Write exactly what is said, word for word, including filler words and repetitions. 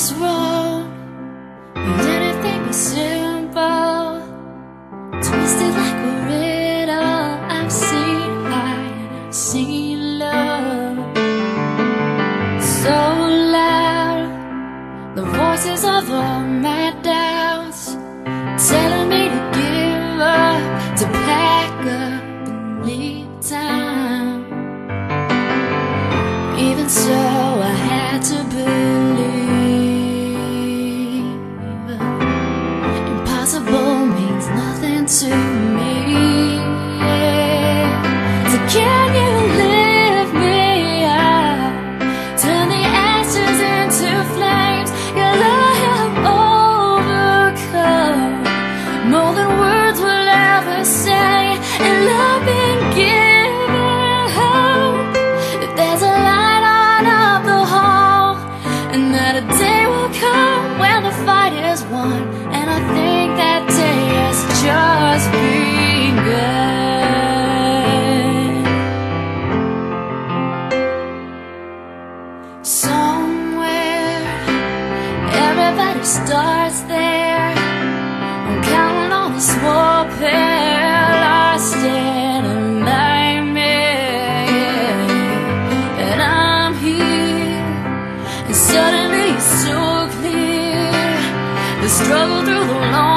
this road ain't anything but simple, twisted like a riddle. I've seen high and I've seen low, so loud, the voices of all my doubts telling me to give up, to pack up and leave town. Even so, I had to believe impossible means nothing to me. So can you lift me up, turn the ashes into flames? Your love have overcome more than words will ever say, and love been given hope that there's a light on up the hall, and that a day will come when the fight is won, and I think that day has just begun. Somewhere everybody starts there, I'm counting on the small pair lost in a nightmare, and I'm here, and suddenly it's so clear, the struggle through the long